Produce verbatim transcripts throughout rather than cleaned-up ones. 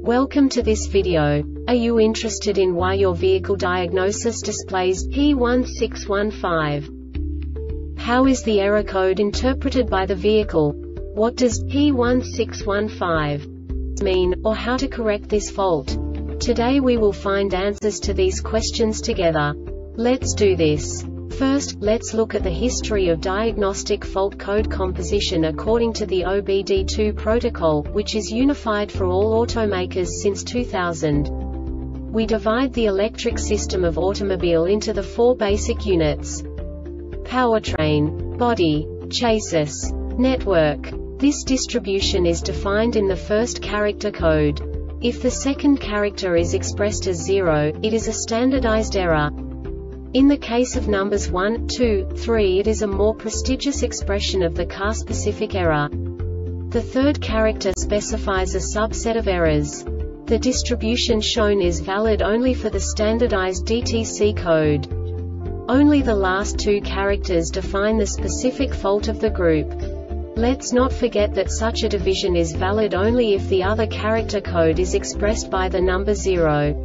Welcome to this video. Are you interested in why your vehicle diagnosis displays P one six one five? How is the error code interpreted by the vehicle? What does P one six one five mean, or how to correct this fault? Today we will find answers to these questions together. Let's do this. First, let's look at the history of diagnostic fault code composition according to the O B D two protocol, which is unified for all automakers since two thousand. We divide the electric system of automobile into the four basic units: powertrain, body, chassis, network. This distribution is defined in the first character code. If the second character is expressed as zero, it is a standardized error. In the case of numbers one, two, three, it is a more prestigious expression of the car-specific error. The third character specifies a subset of errors. The distribution shown is valid only for the standardized D T C code. Only the last two characters define the specific fault of the group. Let's not forget that such a division is valid only if the other character code is expressed by the number zero.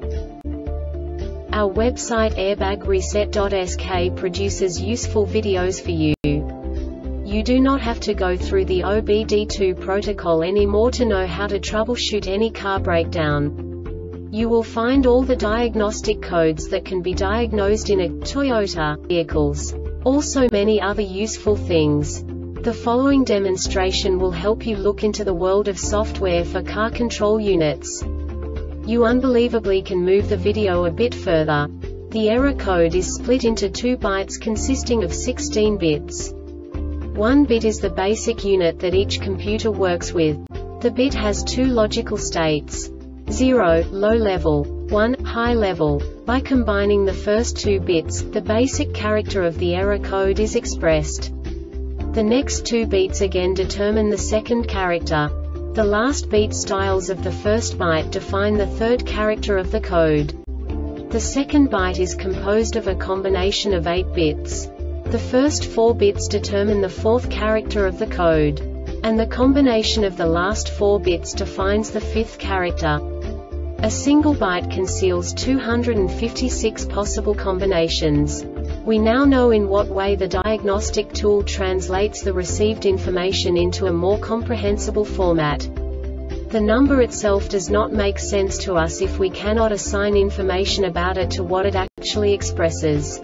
Our website airbag reset dot S K produces useful videos for you. You do not have to go through the O B D two protocol anymore to know how to troubleshoot any car breakdown. You will find all the diagnostic codes that can be diagnosed in a Toyota vehicles. Also many other useful things. The following demonstration will help you look into the world of software for car control units. You unbelievably can move the video a bit further. The error code is split into two bytes consisting of sixteen bits. One bit is the basic unit that each computer works with. The bit has two logical states: zero, low level, one, high level. By combining the first two bits, the basic character of the error code is expressed. The next two bits again determine the second character. The last beat styles of the first byte define the third character of the code. The second byte is composed of a combination of eight bits. The first four bits determine the fourth character of the code. And the combination of the last four bits defines the fifth character. A single byte conceals two hundred fifty-six possible combinations. We now know in what way the diagnostic tool translates the received information into a more comprehensible format. The number itself does not make sense to us if we cannot assign information about it to what it actually expresses.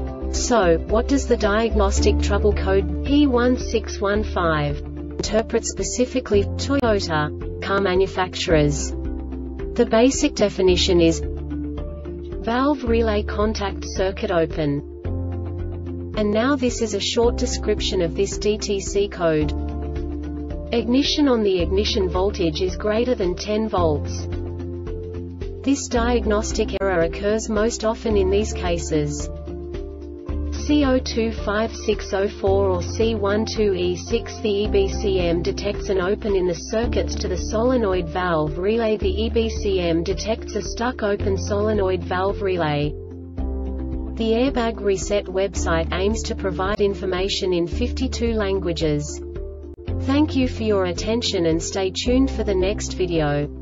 So, what does the diagnostic trouble code P one six one five interpret specifically for Toyota car manufacturers? The basic definition is valve relay contact circuit open. And now this is a short description of this D T C code. Ignition on the ignition voltage is greater than ten volts. This diagnostic error occurs most often in these cases: C zero two five six zero four or C one two E six. The E B C M detects an open in the circuits to the solenoid valve relay. The E B C M detects a stuck open solenoid valve relay. The Airbag Reset website aims to provide information in fifty-two languages. Thank you for your attention and stay tuned for the next video.